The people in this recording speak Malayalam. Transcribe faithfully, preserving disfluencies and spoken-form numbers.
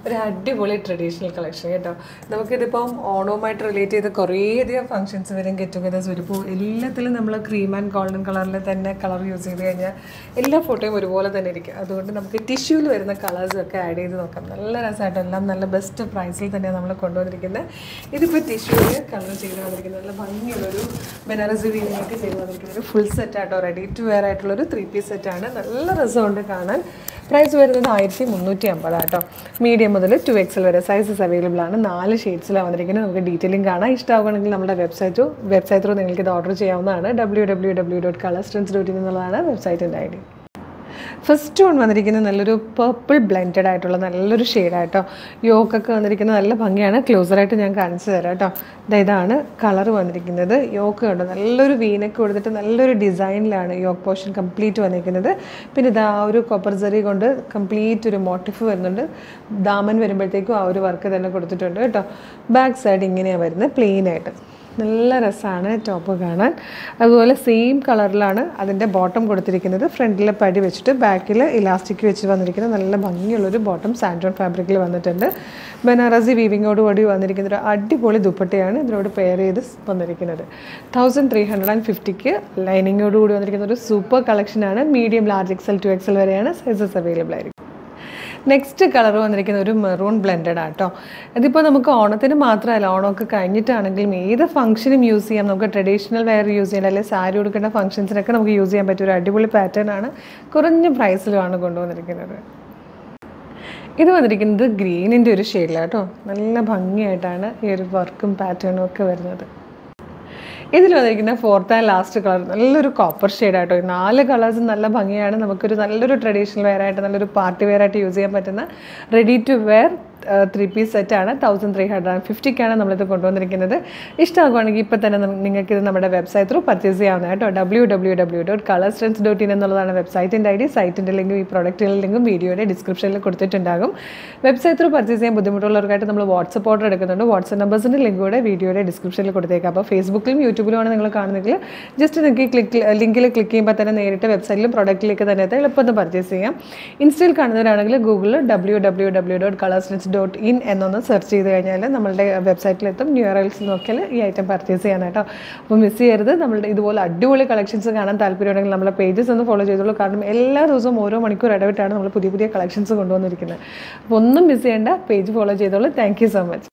ഒരു അടിപൊളി ട്രഡീഷണൽ കളക്ഷൻ കേട്ടോ. നമുക്കിതിപ്പം ഓണവുമായിട്ട് റിലേറ്റ് ചെയ്ത് കുറേയധികം ഫംഗ്ഷൻസ് വരും, ഗെറ്റ് ടുഗദേഴ്സ് വരും. ഇപ്പോൾ എല്ലാത്തിലും നമ്മൾ ക്രീം ആൻഡ് ഗോൾഡൻ കളറിൽ തന്നെ കളർ യൂസ് ചെയ്ത് കഴിഞ്ഞാൽ എല്ലാ ഫോട്ടോയും ഒരുപോലെ തന്നെ ഇരിക്കും. അതുകൊണ്ട് നമുക്ക് ടിഷ്യൂവിൽ വരുന്ന കളേഴ്സൊക്കെ ആഡ് ചെയ്ത് നോക്കാം. നല്ല രസമായിട്ട് എല്ലാം നല്ല ബെസ്റ്റ് പ്രൈസിൽ തന്നെയാണ് നമ്മൾ കൊണ്ടുവന്നിരിക്കുന്നത്. ഇതിപ്പോൾ ടിഷ്യൂവിൽ കളർ ചെയ്ത് വന്നിരിക്കുന്നത് നല്ല ഭംഗിയുള്ളൊരു ബനാറസി വീവിനൊക്കെ ചെയ്ത് വന്നിരിക്കുന്നത് ഒരു ഫുൾ സെറ്റായിട്ടോ റെഡി ടു വെയർ ആയിട്ടുള്ളൊരു ത്രീ പീസ് സെറ്റാണ്. നല്ല രസമുണ്ട് കാണാൻ. പ്രൈസ് വരുന്നത് ആയിരത്തി മുന്നൂറ്റി അമ്പതാട്ടോ. മീഡിയം മുതൽ ടു എക്സൽ വരെ സൈസസ് അവൈലബിൾ ആണ്. നാല് ഷെയ്ഡ്സിലാണ് വന്നിരിക്കുന്നത്. നമുക്ക് ഡീറ്റെയിലിംഗ് കാണാം. ഇഷ്ടമാവുകയാണെങ്കിൽ നമ്മുടെ വെബ്സൈറ്റോ വെബ്സൈറ്റ് ത്രൂ നിങ്ങൾക്ക് ഇത് ഓർഡർ ചെയ്യാവുന്നതാണ്. W W W dot colours trends dot in എന്നുള്ളതാണ് വെബ്സൈറ്റിൻ്റെ ഐ ഡി. ഫസ്റ്റ് വൺ വന്നിരിക്കുന്നത് നല്ലൊരു പർപ്പിൾ ബ്ലെൻഡഡ് ആയിട്ടുള്ള നല്ലൊരു ഷെയ്ഡായിട്ടോ. യോക്കൊക്കെ വന്നിരിക്കുന്നത് നല്ല ഭംഗിയാണ്. ക്ലോസറായിട്ട് ഞാൻ കാണിച്ചു തരാം കേട്ടോ. ഇതാണ് കളർ വന്നിരിക്കുന്നത്. യോക്ക് കണ്ടോ, നല്ലൊരു വീനൊക്കെ കൊടുത്തിട്ട് നല്ലൊരു ഡിസൈനിലാണ് യോക്ക് പോർഷൻ കംപ്ലീറ്റ് വന്നിരിക്കുന്നത്. പിന്നെ ഇതാ ഒരു കോപ്പർ സറി കൊണ്ട് കംപ്ലീറ്റ് ഒരു മോട്ടിഫ് വരുന്നുണ്ട്. ദാമൻ വരുമ്പോഴത്തേക്കും ആ ഒരു വർക്ക് തന്നെ കൊടുത്തിട്ടുണ്ട് കേട്ടോ. ബാക്ക് സൈഡ് ഇങ്ങനെയാണ് വരുന്നത്, പ്ലെയിൻ ആയിട്ട്. നല്ല രസമാണ് ടോപ്പ് കാണാൻ. അതുപോലെ സെയിം കളറിലാണ് അതിൻ്റെ ബോട്ടം കൊടുത്തിരിക്കുന്നത്. ഫ്രണ്ടിലെ പടി വെച്ചിട്ട് ബാക്കിൽ ഇലാസ്റ്റിക് വെച്ച് വന്നിരിക്കുന്നത് നല്ല ഭംഗിയുള്ളൊരു ബോട്ടം സാൻഡോൺ ഫാബ്രിക്കിൽ വന്നിട്ടുണ്ട്. ബനാറസി വീവിങ്ങോടുകൂടി വന്നിരിക്കുന്ന ഒരു അടിപൊളി ദുപ്പട്ടയാണ് ഇതിനോട് പെയർ ചെയ്ത് വന്നിരിക്കുന്നത്. തൗസൻഡ് ത്രീ ഹൺഡ്രഡ് ആൻഡ് ഫിഫ്റ്റിക്ക് ലൈനിങ്ങോടുകൂടി വന്നിരിക്കുന്ന ഒരു സൂപ്പർ കളക്ഷനാണ്. Medium large XL two XL വരെയാണ് സൈസസ് അവൈലബിൾ ആയിരിക്കും. നെക്സ്റ്റ് കളർ വന്നിരിക്കുന്ന ഒരു മെറൂൺ ബ്ലെൻഡഡ് ആട്ടോ. ഇതിപ്പോൾ നമുക്ക് ഓണത്തിന് മാത്രമല്ല, ഓണമൊക്കെ കഴിഞ്ഞിട്ടാണെങ്കിലും ഏത് ഫംഗ്ഷനും യൂസ് ചെയ്യാം. നമുക്ക് ട്രഡീഷണൽ വെയർ യൂസ് ചെയ്യാൻ, അല്ലെങ്കിൽ സാരി കൊടുക്കേണ്ട ഫംഗ്ഷൻസിനൊക്കെ നമുക്ക് യൂസ് ചെയ്യാൻ പറ്റിയ ഒരു അടിപൊളി പാറ്റേൺ ആണ്. കുറഞ്ഞ പ്രൈസിലുമാണ് കൊണ്ടുവന്നിരിക്കുന്നത്. ഇത് വന്നിരിക്കുന്നത് ഗ്രീനിൻ്റെ ഒരു ഷെയ്ഡിലാട്ടോ. നല്ല ഭംഗിയായിട്ടാണ് ഈ ഒരു വർക്കും പാറ്റേണും ഒക്കെ വരുന്നത്. ഇതിൽ വന്നിരിക്കുന്ന ഫോർത്ത് ആൻഡ് ലാസ്റ്റ് കളർ നല്ലൊരു കോപ്പർ ഷെയ്ഡായിട്ടോ. ഈ നാല് കളേഴ്സും നല്ല ഭംഗിയാണ്. നമുക്കൊരു നല്ലൊരു ട്രഡീഷണൽ വെയർ ആയിട്ട് നല്ലൊരു പാർട്ടി വെയർ ആയിട്ട് യൂസ് ചെയ്യാൻ പറ്റുന്ന ready to wear three piece സെറ്റാണ്. തൗസൻഡ് ത്രീ ഹൺഡ്രഡ് ആൻഡ് ഫിഫ്റ്റിക്കാണ് നമ്മളിത് കൊണ്ടുവന്നിരിക്കുന്നത്. ഇഷ്ടമാകുവാണെങ്കിൽ ഇപ്പോൾ തന്നെ നിങ്ങൾക്കിത് നമ്മുടെ വെബ്സൈറ്റ് ത്രൂ പർച്ചേസ് ചെയ്യാവുന്ന കേട്ടോ. W W W dot colours trends dot in എന്നുള്ളതാണ് വെബ്സൈറ്റിൻ്റെ ഐ ഡി. സൈറ്റിൻ്റെ ലിങ്കും ഈ പ്രോഡക്റ്റുകളുടെ ലിങ്കും വീഡിയോയുടെ ഡിസ്ക്രിപ്ഷനിൽ കൊടുത്തിട്ടുണ്ടാകും. വെബ്സൈറ്റ് ത്രൂ പർച്ചേസ് ചെയ്യാൻ ബുദ്ധിമുട്ടുള്ളവർക്കായിട്ട് നമ്മൾ വാട്സപ്പ് ഓർഡർ എടുക്കുന്നുണ്ട്. വാട്സപ്പ് നമ്പേഴ്സിൻ്റെ ലിങ്ക് കൂടെ വീഡിയോയുടെ ഡിസ്ക്രിപ്ഷനിൽ കൊടുത്തേക്കാം. അപ്പോൾ ഫേസ്ബുക്കിലും യൂട്യൂബിലുമാണ് നിങ്ങൾ കാണുന്നെങ്കിൽ ജസ്റ്റ് നിങ്ങൾക്ക് ക്ലിക്ക് ലിങ്കിൽ ക്ലിക്ക് ചെയ്യുമ്പോൾ തന്നെ നേരിട്ട് വെബ്സൈറ്റിലും പ്രോഡക്റ്റിലേക്ക് തന്നെ എത്താൻ എളുപ്പം പർച്ചേസ് ചെയ്യാം. ഇൻസ്റ്റയിൽ കാണുന്നവരാണെങ്കിൽ ഗൂഗിളിൽ W W W dot colours trends dot in എന്നൊന്ന് സെർച്ച് ചെയ്ത് കഴിഞ്ഞാൽ നമ്മളുടെ വെബ്സൈറ്റിലെത്തും. ന്യൂ ഇയർസ് നോക്കിയാൽ ഈ ഐറ്റം പർച്ചേസ് ചെയ്യാനായിട്ടോ. അപ്പോൾ മിസ് ചെയ്യരുത്. നമ്മളുടെ ഇതുപോലെ അടിപൊളി കളക്ഷൻസ് കാണാൻ താല്പര്യമുണ്ടെങ്കിൽ നമ്മളെ പേജസ് ഒന്ന് ഫോളോ ചെയ്തോളൂ. കാരണം എല്ലാ ദിവസവും ഓരോ മണിക്കൂർ ഇടവിട്ടാണ് നമ്മൾ പുതിയ പുതിയ കളക്ഷൻസ് കൊണ്ടുവന്നിരിക്കുന്നത്. അപ്പോൾ ഒന്നും മിസ് ചെയ്യേണ്ട, പേജ് ഫോളോ ചെയ്തോളൂ. Thank you so much.